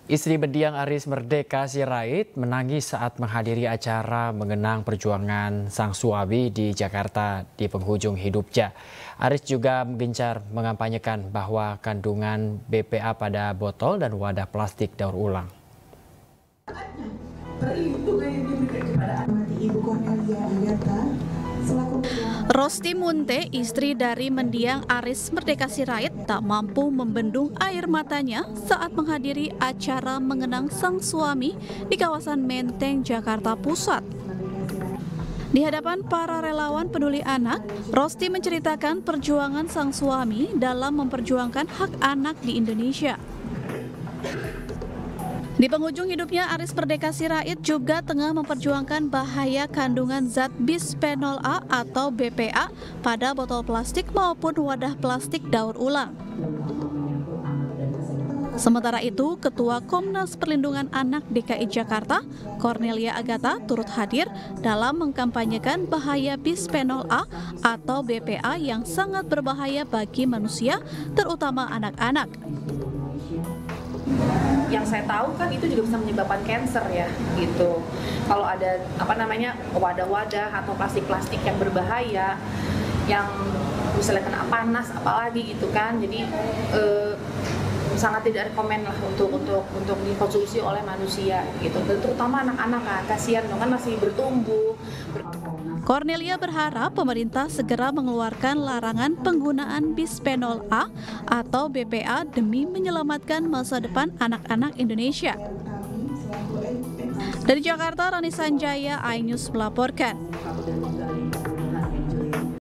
Istri mendiang Aris Merdeka Sirait menangis saat menghadiri acara mengenang perjuangan sang suami di Jakarta di penghujung hidupnya. Aris juga gencar mengampanyekan bahwa kandungan BPA pada botol dan wadah plastik daur ulang. Perlindungan yang diberikan kepada Ibu Cornelia Agatha selaku Rosti Munte, istri dari mendiang Aris Merdeka Sirait, tak mampu membendung air matanya saat menghadiri acara mengenang sang suami di kawasan Menteng, Jakarta Pusat. Di hadapan para relawan peduli anak, Rosti menceritakan perjuangan sang suami dalam memperjuangkan hak anak di Indonesia. Di penghujung hidupnya, Aris Merdeka Sirait juga tengah memperjuangkan bahaya kandungan zat bisphenol A atau BPA pada botol plastik maupun wadah plastik daur ulang. Sementara itu, Ketua Komnas Perlindungan Anak DKI Jakarta, Cornelia Agatha, turut hadir dalam mengkampanyekan bahaya bisphenol A atau BPA yang sangat berbahaya bagi manusia, terutama anak-anak. Yang saya tahu kan itu juga bisa menyebabkan kanker ya gitu. Kalau ada wadah-wadah atau plastik-plastik yang berbahaya yang misalnya kena panas apalagi gitu kan. Jadi sangat tidak rekomen lah untuk dikonsumsi oleh manusia gitu. Terutama anak-anak kan, kasihan dong kan masih bertumbuh. Cornelia berharap pemerintah segera mengeluarkan larangan penggunaan bisphenol A atau BPA demi menyelamatkan masa depan anak-anak Indonesia. Dari Jakarta, Rani Sanjaya, iNews melaporkan.